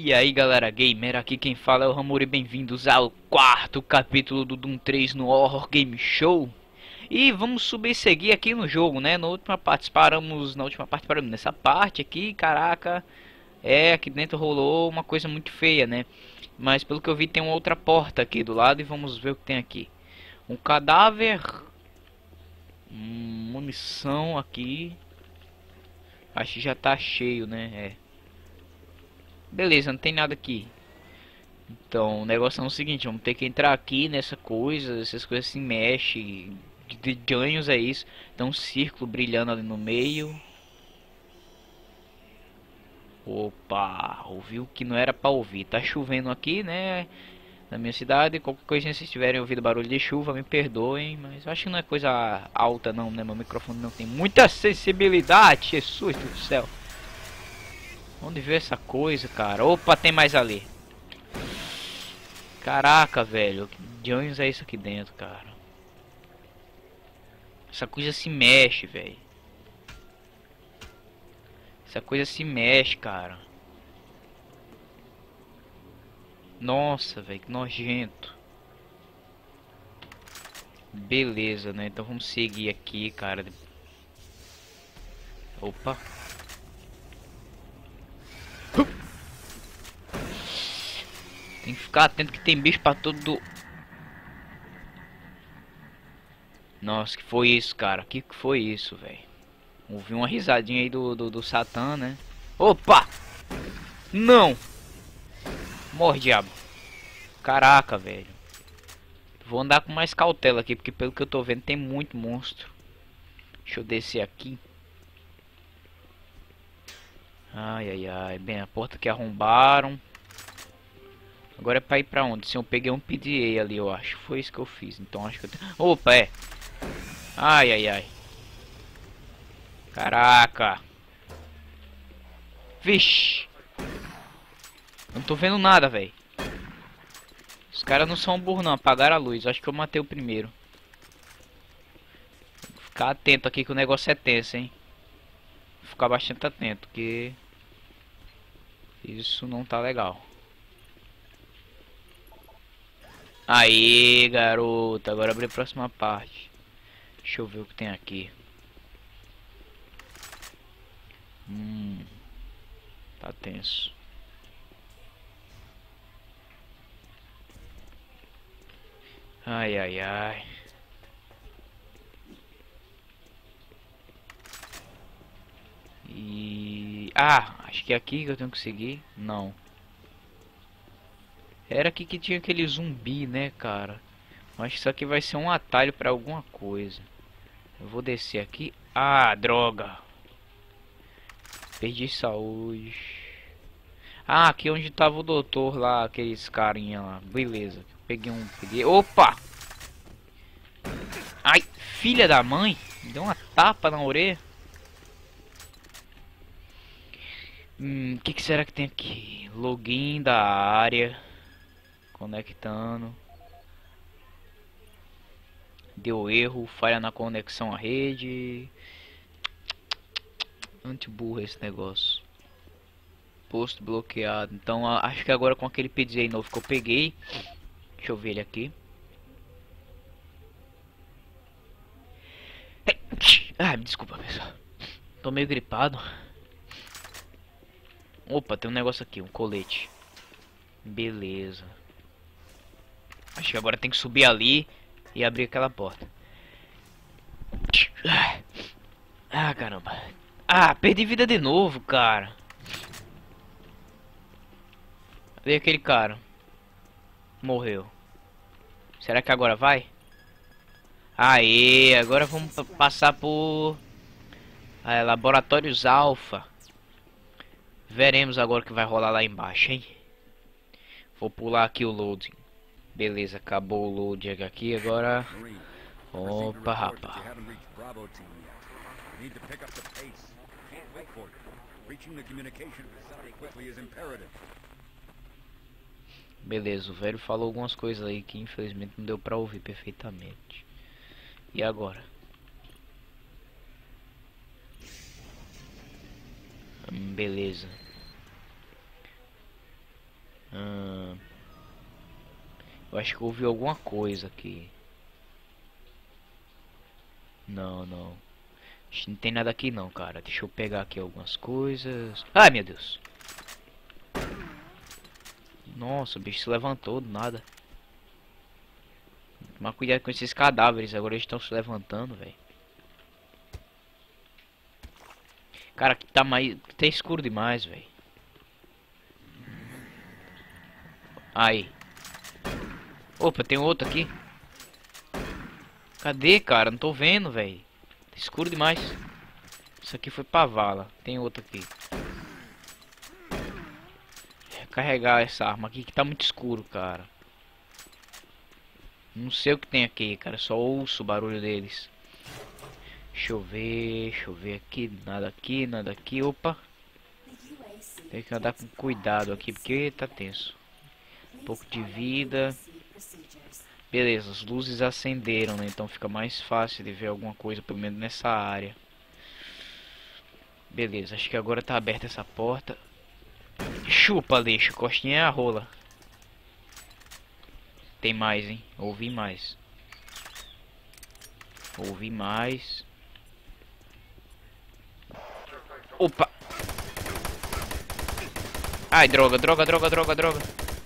E aí galera gamer, aqui quem fala é o Ramuri, bem-vindos ao quarto capítulo do Doom 3 no Horror Game Show. E vamos subir e seguir aqui no jogo, né? Na última parte paramos nessa parte aqui, caraca. Aqui dentro rolou uma coisa muito feia, né? Mas pelo que eu vi tem uma outra porta aqui do lado e vamos ver o que tem aqui. Um cadáver, munição aqui. Acho que já tá cheio, né? Beleza, não tem nada aqui. Então, o negócio é o seguinte, vamos ter que entrar aqui nessa coisa, essas coisas se mexem. De Janhos é isso. Tem um círculo brilhando ali no meio. Opa, ouviu que não era pra ouvir. Tá chovendo aqui, né? Na minha cidade. Qualquer coisinha, se tiverem ouvido barulho de chuva, me perdoem. Mas eu acho que não é coisa alta não, né? Meu microfone não tem muita sensibilidade. Jesus do céu. Onde veio essa coisa, cara? Opa, tem mais ali. Caraca, velho. Que dianhos é isso aqui dentro, cara? Essa coisa se mexe, velho. Essa coisa se mexe, cara. Nossa, velho, que nojento. Beleza, né? Então vamos seguir aqui, cara. Opa. Tem que ficar atento que tem bicho pra todo... Nossa, que foi isso, cara? Que foi isso, velho? Ouvi uma risadinha aí do Satã, né? Opa! Não! Morre, diabo. Caraca, velho. Vou andar com mais cautela aqui, porque pelo que eu tô vendo tem muito monstro. Deixa eu descer aqui. Ai, ai, ai. Bem, a porta que arrombaram. Agora é pra ir pra onde? Se eu peguei um PDA ali, eu acho. Foi isso que eu fiz. Então acho que eu tenho... Opa, é. Ai, ai, ai. Caraca. Vixe. Não tô vendo nada, velho. Os caras não são burros não. Apagaram a luz. Acho que eu matei o primeiro. Vou ficar atento aqui que o negócio é tenso, hein. Vou ficar bastante atento, que... isso não tá legal. Aí, garoto. Agora abrir a próxima parte. Deixa eu ver o que tem aqui. Tá tenso. Ai, ai, ai. Acho que é aqui que eu tenho que seguir. Não. Era aqui que tinha aquele zumbi, né, cara? Acho que isso aqui vai ser um atalho pra alguma coisa. Eu vou descer aqui. Ah, droga. Perdi saúde. Ah, aqui onde tava o doutor lá, aqueles carinha lá. Beleza. Peguei. Opa! Ai, filha da mãe. Me deu uma tapa na orelha. Que será que tem aqui? Login da área. Conectando. Deu erro, falha na conexão à rede. Anti-burro esse negócio. Posto bloqueado. Então acho que agora com aquele PDA novo que eu peguei. Deixa eu ver ele aqui. Ah, me desculpa, pessoal. Tô meio gripado. Opa, tem um negócio aqui, um colete. Beleza. Acho que agora tem que subir ali e abrir aquela porta. Ah, caramba. Ah, perdi vida de novo, cara. Cadê aquele cara? Morreu. Será que agora vai? Aê, agora vamos passar por laboratórios alfa. Veremos agora o que vai rolar lá embaixo, hein? Vou pular aqui o loading. Beleza, acabou o loading aqui, agora... Opa, rapaz. Beleza, o velho falou algumas coisas aí que infelizmente não deu pra ouvir perfeitamente. E agora? Beleza. Eu acho que eu ouvi alguma coisa aqui. Não, não. Acho que não tem nada aqui não, cara. Deixa eu pegar aqui algumas coisas. Ai, meu Deus. Nossa, o bicho se levantou do nada. Tomar cuidado com esses cadáveres. Agora eles estão se levantando, velho. Cara, aqui tá mais... tá escuro demais, velho. Aí. Opa, tem outro aqui. Cadê, cara? Não tô vendo, velho. Tá escuro demais. Isso aqui foi pra vala. Tem outro aqui. Carregar essa arma aqui que tá muito escuro, cara. Não sei o que tem aqui, cara. Só ouço o barulho deles. Deixa eu ver aqui. Nada aqui, nada aqui. Opa. Tem que andar com cuidado aqui porque tá tenso. Um pouco de vida. Beleza, as luzes acenderam, né? Então fica mais fácil de ver alguma coisa, pelo menos nessa área. Beleza, acho que agora tá aberta essa porta. Chupa, lixo, costinha é a rola. Tem mais, hein? Ouvi mais. Ouvi mais. Opa! Ai, droga, droga, droga, droga, droga.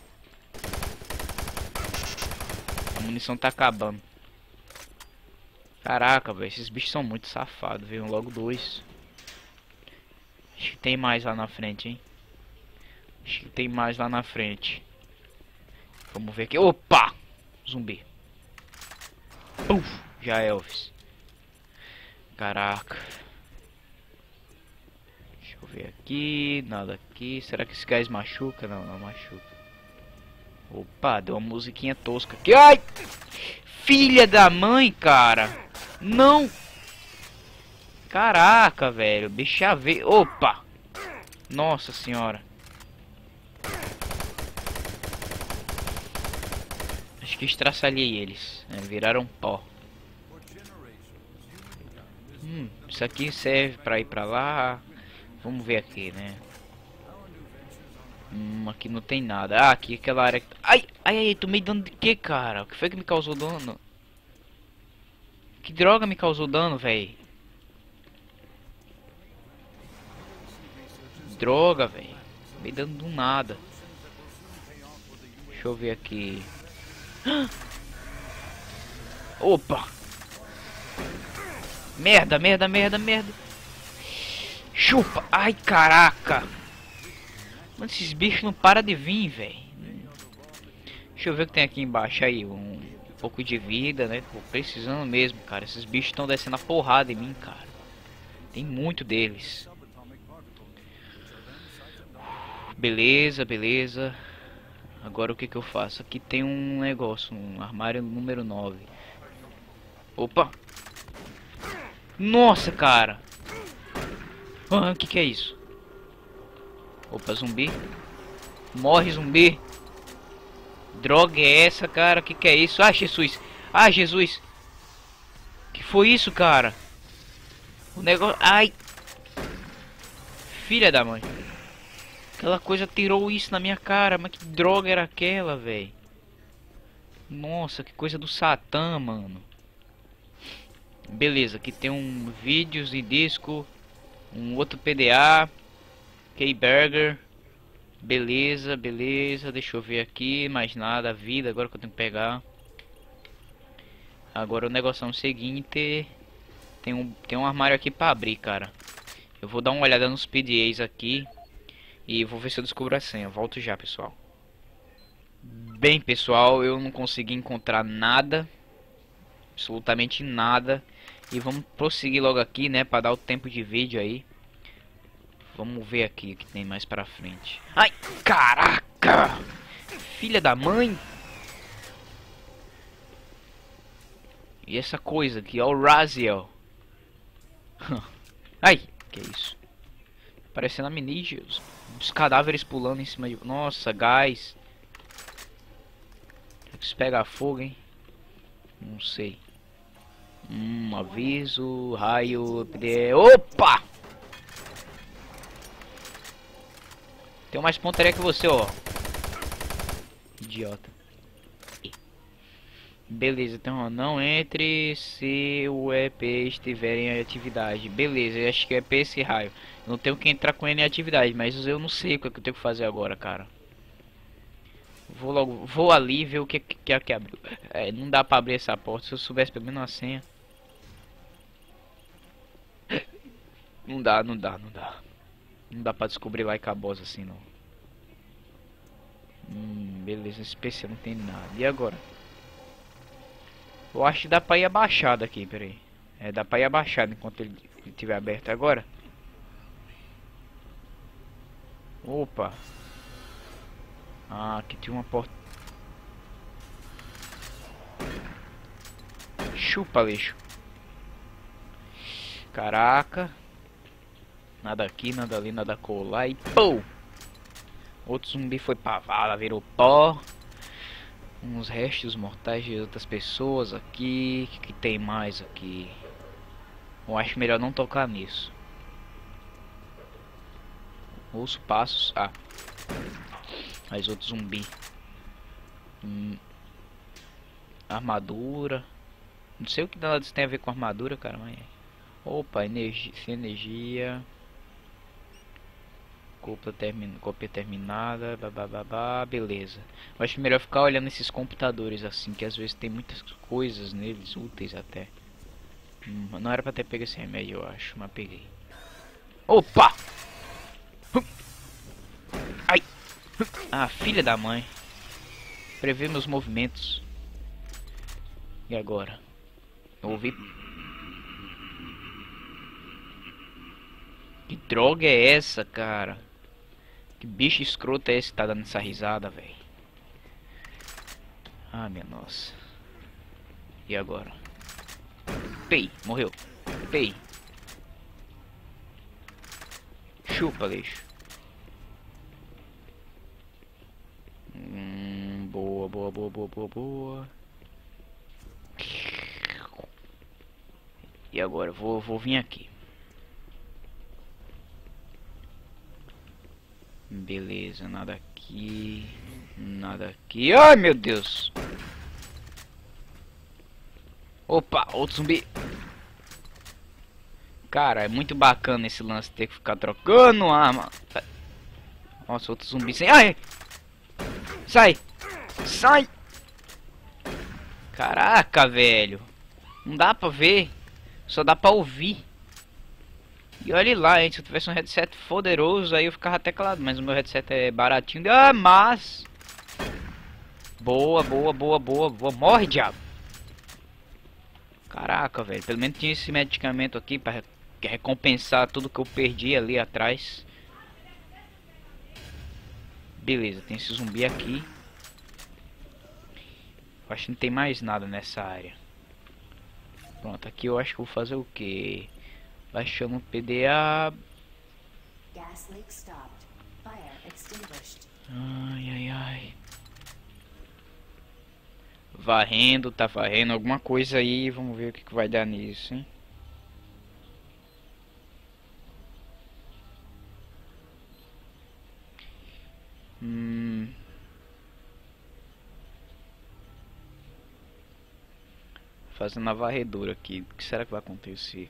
A munição tá acabando. Caraca, velho, esses bichos são muito safados. Veio logo dois. Acho que tem mais lá na frente, hein? Acho que tem mais lá na frente. Vamos ver aqui. Opa! Zumbi. Já é, Elvis. Caraca. Deixa eu ver aqui. Nada aqui. Será que esse gás machuca? Não, não machuca. Opa, deu uma musiquinha tosca aqui. Ai! Filha da mãe, cara. Não. Caraca, velho. Bicha veio. Opa. Nossa senhora. Acho que estraçalhei eles. Viraram pó. Isso aqui serve pra ir pra lá. Vamos ver aqui, né? Aqui não tem nada. Ah, aqui aquela área. Ai, ai, ai, tomei dano de quê, cara? O que foi que me causou dano? Que droga me causou dano, velho? Droga, velho. Tomei dano do nada. Deixa eu ver aqui. Opa! Merda, merda, merda, merda. Chupa! Ai, caraca! Mano, esses bichos não param de vir, velho. Deixa eu ver o que tem aqui embaixo aí. Um pouco de vida, né? Tô precisando mesmo, cara. Esses bichos estão descendo a porrada em mim, cara. Tem muito deles. Beleza, beleza. Agora o que que eu faço? Aqui tem um negócio, um armário número 9. Opa! Nossa, cara! O que é isso? Opa, zumbi. Morre, zumbi. Droga é essa, cara? Que é isso? Ah, Jesus! Ah, Jesus! Que foi isso, cara? O negócio... Ai! Filha da mãe! Aquela coisa tirou isso na minha cara. Mas que droga era aquela, velho? Nossa, que coisa do Satã, mano. Beleza, aqui tem um vídeos e disco. Um outro PDA. K-Burger. Beleza, beleza. Deixa eu ver aqui. Mais nada. Vida, agora que eu tenho que pegar. Agora o negócio é o seguinte. Tem um armário aqui pra abrir, cara. Eu vou dar uma olhada nos PDAs aqui. E vou ver se eu descubro a senha. Volto já, pessoal. Bem, pessoal, eu não consegui encontrar nada. Absolutamente nada. E vamos prosseguir logo aqui, né? Pra dar o tempo de vídeo aí. Vamos ver aqui o que tem mais pra frente. Ai, caraca! Filha da mãe! E essa coisa aqui, ó, o Raziel. Ai, que é isso? Parecendo alienígenas. Os cadáveres pulando em cima de... Nossa, gás. Isso pega fogo, hein? Não sei. Aviso, raio... Opa! Tem mais pontaria que você, ó. Idiota. Beleza, então não entre se o EP estiver em atividade. Beleza, eu acho que é EP esse raio. Eu não tenho que entrar com ele em atividade, mas eu não sei o que eu tenho que fazer agora, cara. Vou ali ver o que é que abriu. É, não dá pra abrir essa porta. Se eu soubesse pelo menos a senha. Não dá. Não dá pra descobrir lá em Cabosa assim, não. Beleza, esse PC não tem nada. E agora? Eu acho que dá pra ir abaixado aqui, peraí. É, dá pra ir abaixado enquanto ele estiver aberto agora. Opa. Ah, aqui tinha uma porta. Chupa, lixo. Caraca. Nada aqui, nada ali, nada colar e pô! Outro zumbi foi pra vala, virou pó. Uns restos mortais de outras pessoas aqui. O que tem mais aqui? Eu acho melhor não tocar nisso. Ouço passos. Ah. Mais outro zumbi. Armadura. Não sei o que nada disso tem a ver com armadura, cara, mas... Opa, energia. Cópia terminada, babá, beleza. Eu acho melhor ficar olhando esses computadores assim, que às vezes tem muitas coisas neles, úteis até. Não era pra ter pego esse remédio, eu acho, mas peguei. Opa! Ai! Ah, filha da mãe. Prever meus movimentos. E agora? Eu ouvi... Que droga é essa, cara? Que bicho escroto é esse que tá dando essa risada, velho? Ah, minha nossa. E agora? Pei, morreu. Pei. Chupa, lixo. Boa. E agora? Vou vir aqui. Beleza, nada aqui. Nada aqui. Ai, meu Deus. Opa, outro zumbi. Cara, é muito bacana esse lance ter que ficar trocando arma. Nossa, outro zumbi sem... Ai! Sai! Sai! Caraca, velho. Não dá pra ver. Só dá pra ouvir. E olha lá, hein, se eu tivesse um headset poderoso, aí eu ficava teclado. Mas o meu headset é baratinho. Ah, mas... Boa. Morre, diabo. Caraca, velho. Pelo menos tinha esse medicamento aqui pra recompensar tudo que eu perdi ali atrás. Beleza, tem esse zumbi aqui. Eu acho que não tem mais nada nessa área. Pronto, aqui eu acho que eu vou fazer o que? Baixando o PDA. Ai. Varrendo, tá varrendo alguma coisa aí. Vamos ver o que vai dar nisso, hein? Fazendo a varredura aqui. O que será que vai acontecer?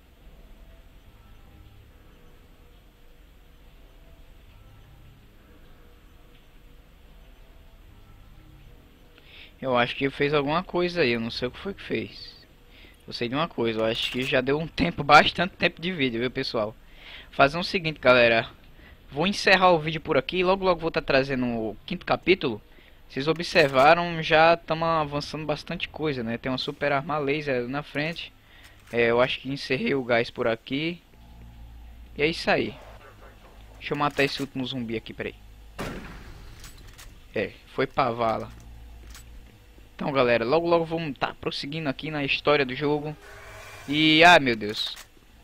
Eu acho que fez alguma coisa aí, eu não sei o que foi que fez. Eu sei de uma coisa, eu acho que já deu um tempo, bastante tempo de vídeo, viu, pessoal? Fazer o seguinte, galera. Vou encerrar o vídeo por aqui, logo vou estar trazendo o quinto capítulo. Vocês observaram, já estamos avançando bastante coisa, né? Tem uma super arma laser na frente. Eu acho que encerrei o gás por aqui. E é isso aí. Deixa eu matar esse último zumbi aqui, peraí. Foi pra vala. Então, galera, logo vamos estar prosseguindo aqui na história do jogo. E, meu Deus.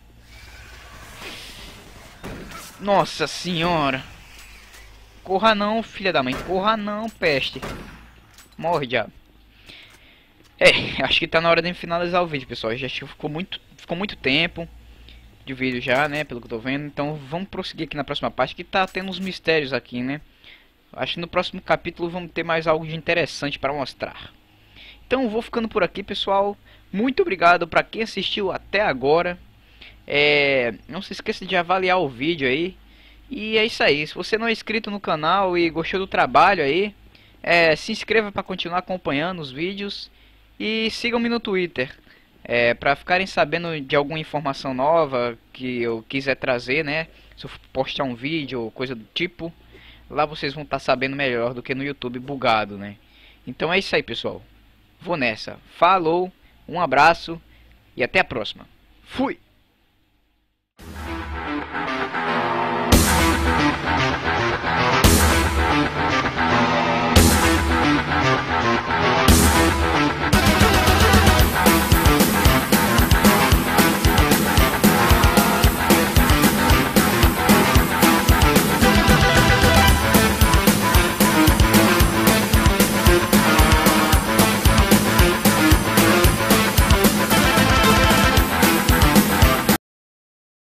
Nossa senhora. Corra não, filha da mãe. Corra não, peste. Morre, diabo. Acho que tá na hora de finalizar o vídeo, pessoal. Já ficou muito tempo de vídeo já, né? Pelo que eu tô vendo. Então, vamos prosseguir aqui na próxima parte, que tá tendo uns mistérios aqui, né? Acho que no próximo capítulo vamos ter mais algo de interessante para mostrar. Então vou ficando por aqui, pessoal. Muito obrigado para quem assistiu até agora. Não se esqueça de avaliar o vídeo aí. E é isso aí. Se você não é inscrito no canal e gostou do trabalho aí, se inscreva para continuar acompanhando os vídeos. E sigam-me no Twitter. Para ficarem sabendo de alguma informação nova que eu quiser trazer, né? Se eu postar um vídeo ou coisa do tipo, lá vocês vão estar sabendo melhor do que no YouTube bugado, né? Então é isso aí, pessoal. Vou nessa. Falou, um abraço e até a próxima. Fui!